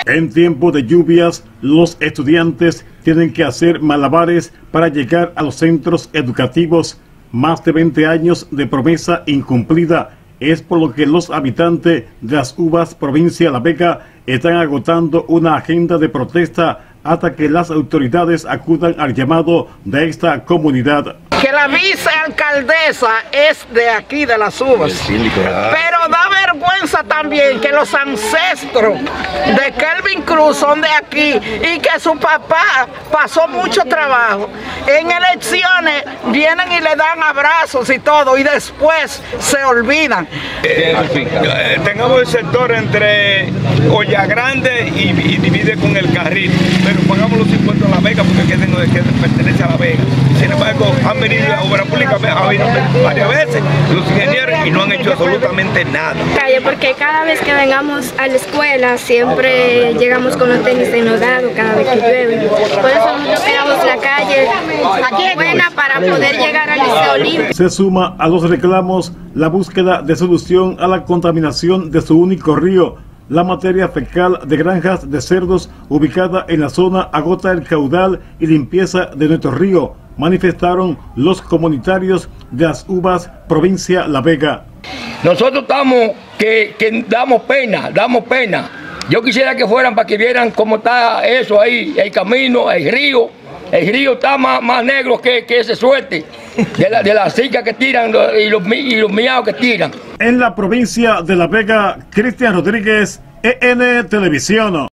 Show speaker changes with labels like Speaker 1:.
Speaker 1: En tiempo de lluvias, los estudiantes tienen que hacer malabares para llegar a los centros educativos. Más de 20 años de promesa incumplida. Es por lo que los habitantes de Las Uvas, provincia de La Vega, están agotando una agenda de protesta hasta que las autoridades acudan al llamado de esta comunidad.
Speaker 2: Que la vicealcaldesa es de aquí, de Las Uvas. Pero da vergüenza también que los ancestros de Kelvin Cruz son de aquí y que su papá pasó mucho trabajo. En elecciones vienen y le dan abrazos y todo y después se olvidan.
Speaker 3: Tengamos el sector entre Olla Grande y divide con el Carril, pero pagamos los impuestos a La Vega porque que pertenece a La Vega. Sin embargo, han venido a obra pública varias veces los ingenieros y no han hecho absolutamente nada.
Speaker 4: Porque cada vez que vengamos a la escuela siempre llegamos con los tenis inundados cada vez que llueve. Por eso nosotros quedamos la calle buena para poder llegar al Liceo Olímpico.
Speaker 1: Se suma a los reclamos la búsqueda de solución a la contaminación de su único río. La materia fecal de granjas de cerdos ubicada en la zona agota el caudal y limpieza de nuestro río, manifestaron los comunitarios de Las Uvas, provincia La Vega.
Speaker 5: Nosotros estamos que damos pena. Yo quisiera que fueran para que vieran cómo está eso ahí, el camino, el río. El río está más negro que ese suerte de la cica que tiran y los miados que tiran.
Speaker 1: En la provincia de La Vega, Cristian Rodríguez, EN Televisión.